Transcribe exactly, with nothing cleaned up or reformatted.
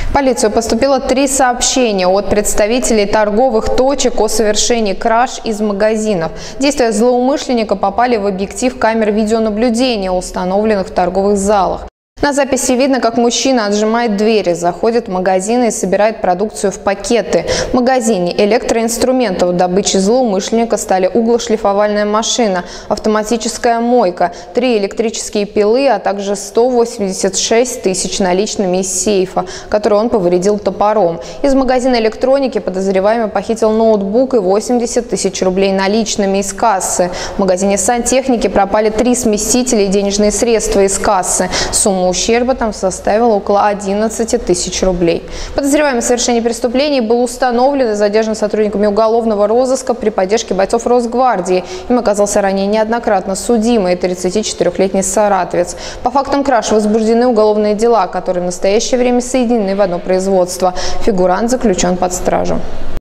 В полицию поступило три сообщения от представителей торговых точек о совершении краж из магазинов. Действия злоумышленника попали в объектив камер видеонаблюдения, установленных в торговых залах. На записи видно, как мужчина отжимает двери, заходит в магазин и собирает продукцию в пакеты. В магазине электроинструментов добычи злоумышленника стали углошлифовальная машина, автоматическая мойка, три электрические пилы, а также сто восемьдесят шесть тысяч наличными из сейфа, который он повредил топором. Из магазина электроники подозреваемый похитил ноутбук и восемьдесят тысяч рублей наличными из кассы. В магазине сантехники пропали три смесителя и денежные средства из кассы. Сумма ущерба там составила около одиннадцати тысяч рублей. Подозреваемый в совершении преступлений был установлен и задержан сотрудниками уголовного розыска при поддержке бойцов Росгвардии. Им оказался ранее неоднократно судимый тридцатичетырёхлетний саратовец. По фактам краж возбуждены уголовные дела, которые в настоящее время соединены в одно производство. Фигурант заключен под стражу.